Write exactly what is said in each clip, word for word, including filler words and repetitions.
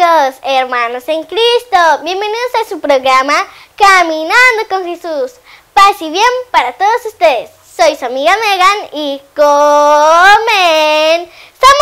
Dios, hermanos en Cristo, bienvenidos a su programa Caminando con Jesús. Paz y bien para todos ustedes. Soy su amiga Megan y comenzamos.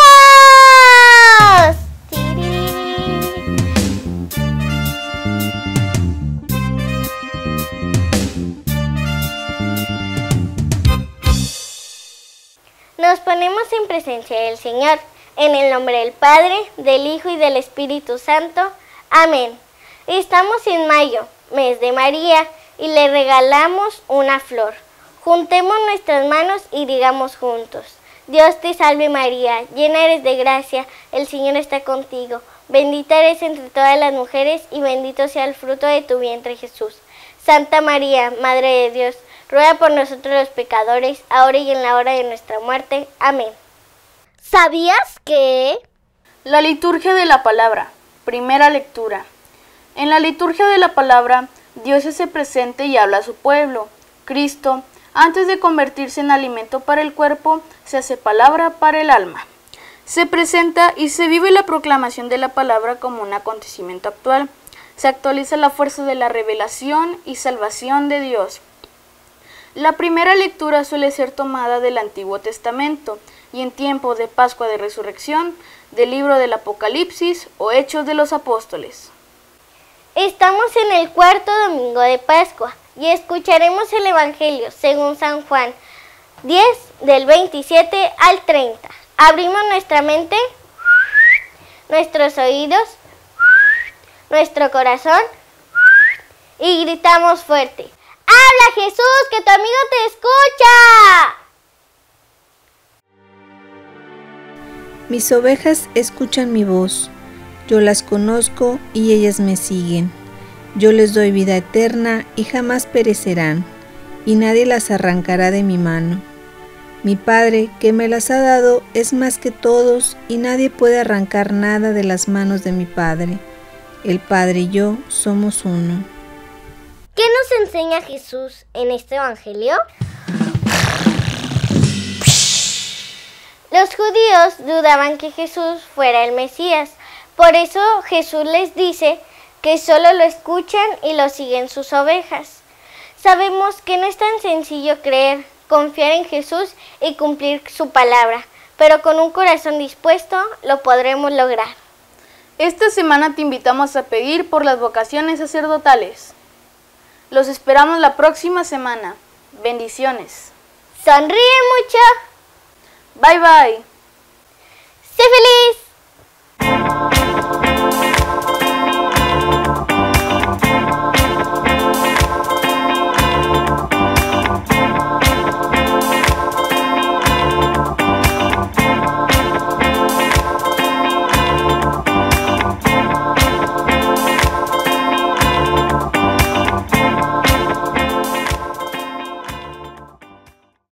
Nos ponemos en presencia del Señor, en el nombre del Padre, del Hijo y del Espíritu Santo. Amén. Estamos en mayo, mes de María, y le regalamos una flor. Juntemos nuestras manos y digamos juntos: Dios te salve María, llena eres de gracia, el Señor está contigo. Bendita eres entre todas las mujeres y bendito sea el fruto de tu vientre Jesús. Santa María, Madre de Dios, ruega por nosotros los pecadores, ahora y en la hora de nuestra muerte. Amén. ¿Sabías que? La liturgia de la palabra. Primera lectura. En la liturgia de la palabra, Dios se hace presente y habla a su pueblo. Cristo, antes de convertirse en alimento para el cuerpo, se hace palabra para el alma. Se presenta y se vive la proclamación de la palabra como un acontecimiento actual. Se actualiza la fuerza de la revelación y salvación de Dios. La primera lectura suele ser tomada del Antiguo Testamento y en tiempo de Pascua de Resurrección, del libro del Apocalipsis o Hechos de los Apóstoles. Estamos en el cuarto domingo de Pascua y escucharemos el Evangelio según San Juan diez, del veintisiete al treinta. Abrimos nuestra mente, nuestros oídos, nuestro corazón y gritamos fuerte: ¡Habla Jesús, que tu amigo te escucha! Mis ovejas escuchan mi voz, yo las conozco y ellas me siguen. Yo les doy vida eterna y jamás perecerán, y nadie las arrancará de mi mano. Mi Padre, que me las ha dado, es más que todos, y nadie puede arrancar nada de las manos de mi Padre. El Padre y yo somos uno. ¿Qué nos enseña Jesús en este Evangelio? Los judíos dudaban que Jesús fuera el Mesías. Por eso Jesús les dice que solo lo escuchan y lo siguen sus ovejas. Sabemos que no es tan sencillo creer, confiar en Jesús y cumplir su palabra, pero con un corazón dispuesto lo podremos lograr. Esta semana te invitamos a pedir por las vocaciones sacerdotales. Los esperamos la próxima semana. Bendiciones. Sonríe mucho. Bye bye.